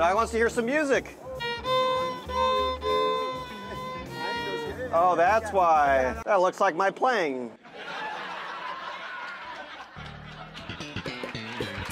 Dog wants to hear some music. Oh, that's why. That looks like my playing.